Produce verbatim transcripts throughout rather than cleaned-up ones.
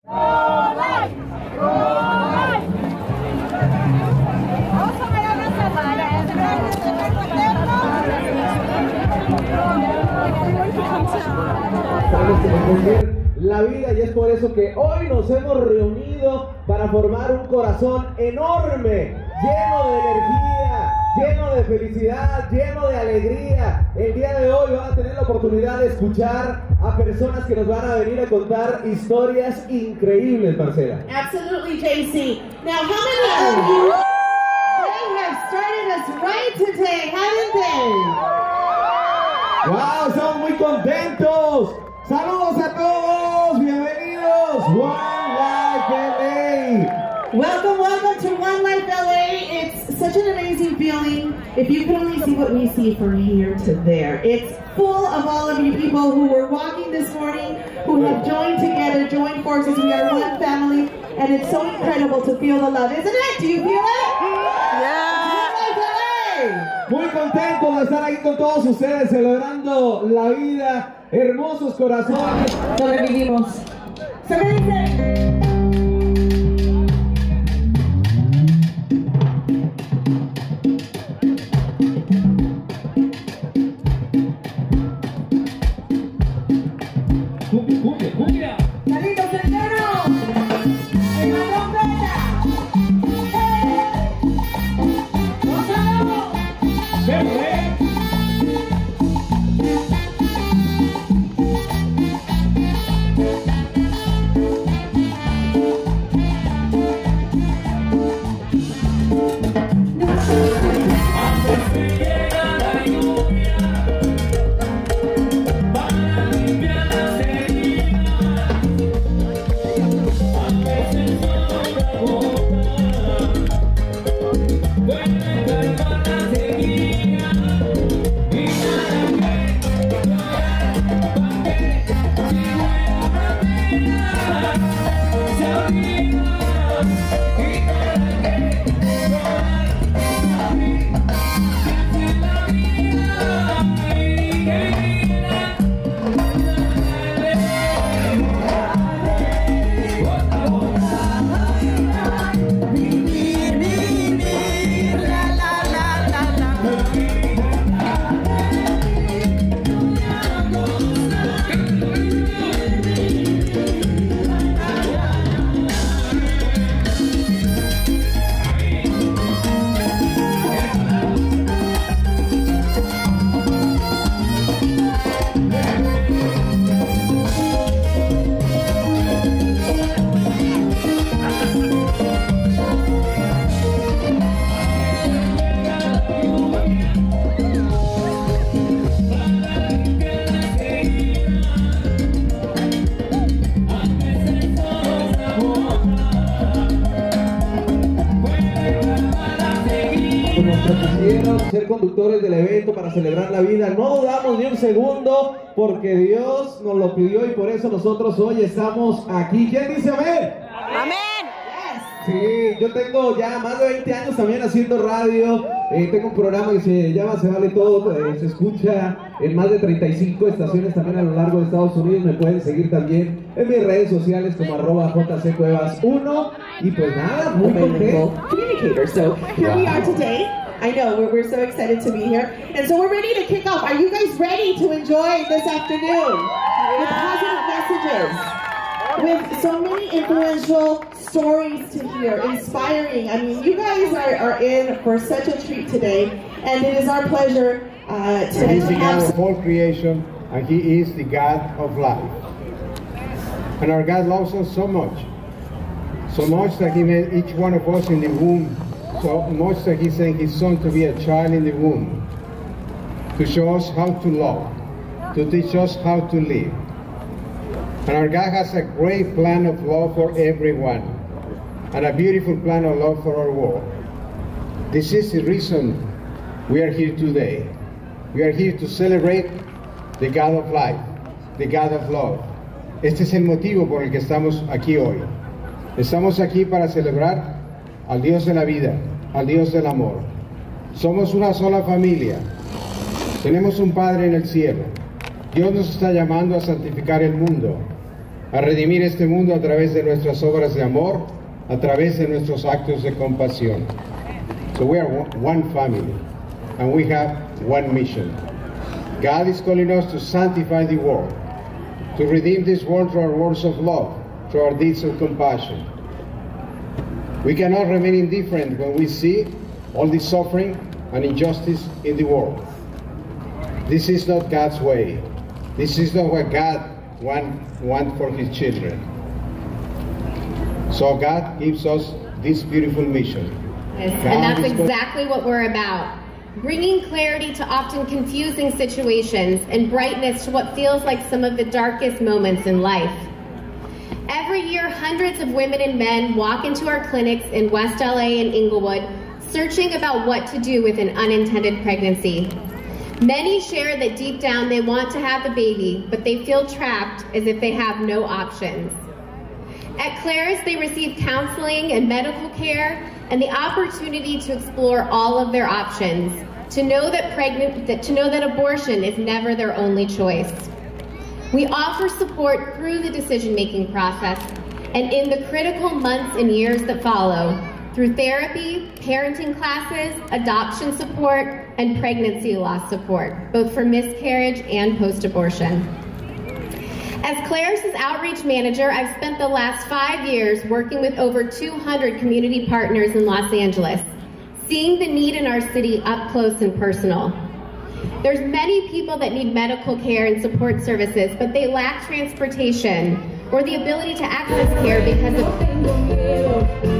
La vida, y es por eso que hoy nos hemos reunido para formar un corazón enorme, lleno de energía, lleno de felicidad, lleno de alegría. El día de hoy van a tener la oportunidad de escuchar a personas que nos van a venir a contar historias increíbles, Marcela. Absolutely, J C. Now, how many of you they have started us right today, haven't they? ¡Wow! ¡Son muy contentos! ¡Saludos a todos! ¡Bienvenidos! One Life L A. Welcome, welcome to One Life L A. It's such an amazing feeling. If you could only see what we see from here to there. It's full of all of you people who were walking this morning, who have joined together, joined forces. We are one family, and it's so incredible to feel the love, isn't it? Do you feel it? Yeah. Muy contentos de estar aquí con todos ustedes, celebrando la vida. Hermosos corazones donde vivimos. Se me dice. Cumbia, cumbia, cumbia. Carlitos Centeno, en la trompeta. ¡Gonzalo! ¡Bebé! Ser conductores del evento para celebrar la vida, no dudamos ni un segundo porque Dios nos lo pidió y por eso nosotros hoy estamos aquí. ¿Quién dice amén? Amén. Sí, yo tengo ya más de veinte años también haciendo radio. Eh, tengo un programa que se llama Se Vale Todo, eh, se escucha en más de treinta y cinco estaciones también a lo largo de Estados Unidos. Me pueden seguir también en mis redes sociales como arroba J C Cuevas uno. Y pues nada, muy contento. Communicator. So here we are today. I know, we're, we're so excited to be here. And so we're ready to kick off. Are you guys ready to enjoy this afternoon? With positive messages. With so many influential stories to hear, inspiring. I mean, you guys are, are in for such a treat today. And it is our pleasure uh, to He's the God have... of all creation, and He is the God of life. And our God loves us so much. So much that He made each one of us in the womb. So much that He sent His Son to be a child in the womb, to show us how to love, to teach us how to live. And our God has a great plan of love for everyone, and a beautiful plan of love for our world. This is the reason we are here today. We are here to celebrate the God of life, the God of love. Este es el motivo por el que estamos aquí hoy. Estamos aquí para celebrar al Dios de la vida, al Dios del amor. Somos una sola familia. Tenemos un Padre en el cielo. Dios nos está llamando a santificar el mundo, a redimir este mundo a través de nuestras obras de amor, a través de nuestros actos de compasión. So we are one family, and we have one mission. God is calling us to sanctify the world, to redeem this world through our words of love, through our deeds of compassion. We cannot remain indifferent when we see all the suffering and injustice in the world. This is not God's way. This is not what God wants want for His children. So God gives us this beautiful mission. Yes, and that's exactly what we're about. Bringing clarity to often confusing situations and brightness to what feels like some of the darkest moments in life. Every year, hundreds of women and men walk into our clinics in West L A and Inglewood, searching about what to do with an unintended pregnancy. Many share that deep down they want to have the baby, but they feel trapped as if they have no options. At Claris, they receive counseling and medical care and the opportunity to explore all of their options, to know that pregnant, that, to know that abortion is never their only choice. We offer support through the decision-making process and in the critical months and years that follow, through therapy, parenting classes, adoption support, and pregnancy loss support, both for miscarriage and post-abortion. As Claris' outreach manager, I've spent the last five years working with over two hundred community partners in Los Angeles, seeing the need in our city up close and personal. There's many people that need medical care and support services, but they lack transportation or the ability to access care because of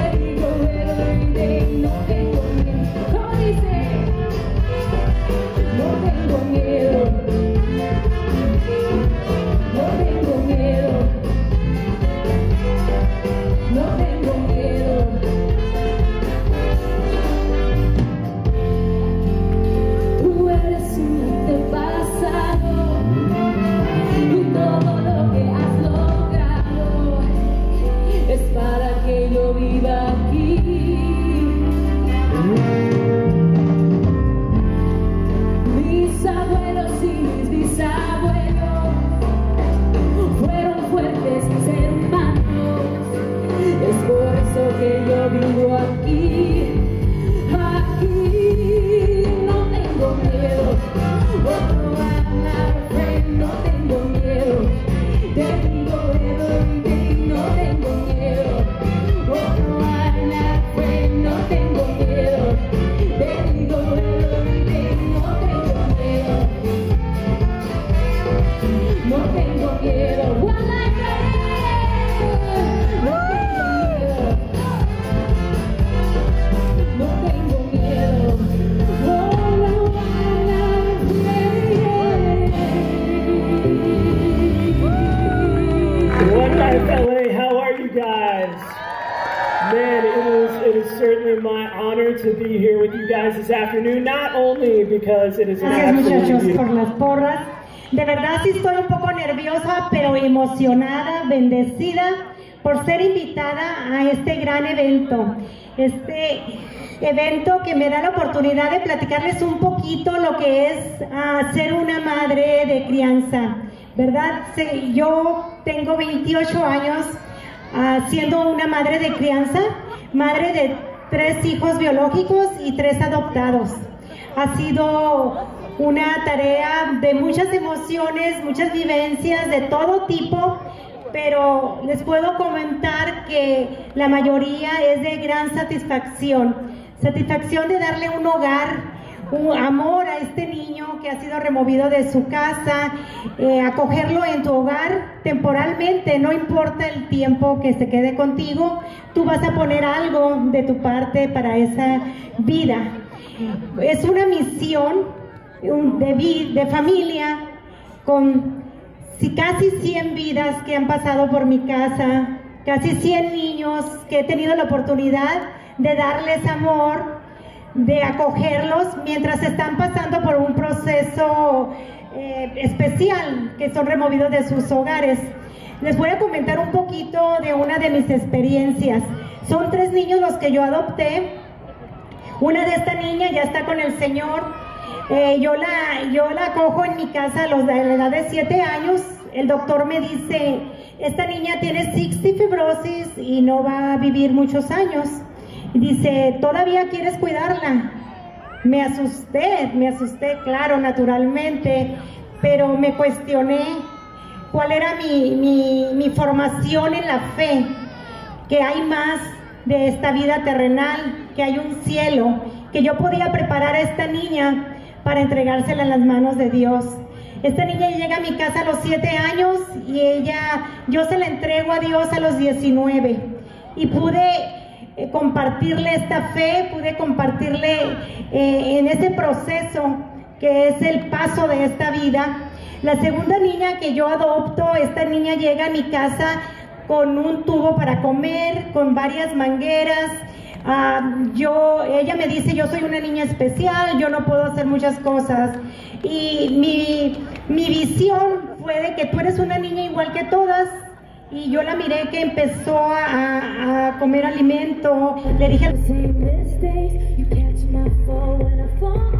Gracias, muchachos, por las porras. De verdad sí estoy un poco nerviosa, pero emocionada, bendecida por ser invitada a este gran evento. Este evento que me da la oportunidad de platicarles un poquito lo que es uh, ser una madre de crianza, ¿verdad? Sí, yo tengo veintiocho años uh, siendo una madre de crianza, madre de tres hijos biológicos y tres adoptados. Ha sido una tarea de muchas emociones, muchas vivencias de todo tipo, pero les puedo comentar que la mayoría es de gran satisfacción. Satisfacción de darle un hogar, un amor a este niño que ha sido removido de su casa, eh, acogerlo en tu hogar temporalmente, no importa el tiempo que se quede contigo, tú vas a poner algo de tu parte para esa vida. Es una misión de, de familia con casi cien vidas que han pasado por mi casa, casi cien niños que he tenido la oportunidad de darles amor, de acogerlos mientras están pasando por un proceso eh, especial, que son removidos de sus hogares. Les voy a comentar un poquito de una de mis experiencias. Son tres niños los que yo adopté. Una de esta niña ya está con el Señor. Eh, yo, la, yo la acojo en mi casa a, los, a la edad de siete años. El doctor me dice, esta niña tiene cystic fibrosis y no va a vivir muchos años. Dice, ¿todavía quieres cuidarla? Me asusté, me asusté, claro, naturalmente, pero me cuestioné cuál era mi, mi, mi formación en la fe, que hay más de esta vida terrenal, que hay un cielo, que yo podía preparar a esta niña para entregársela en las manos de Dios. Esta niña llega a mi casa a los siete años y ella, yo se la entrego a Dios a los diecinueve y pude eh, compartirle esta fe, pude compartirle eh, en ese proceso que es el paso de esta vida. La segunda niña que yo adopto, esta niña llega a mi casa con un tubo para comer, con varias mangueras. Uh, yo, ella me dice, yo soy una niña especial, yo no puedo hacer muchas cosas. Y mi, mi visión fue de que tú eres una niña igual que todas. Y yo la miré que empezó a, a comer alimento. Le dije...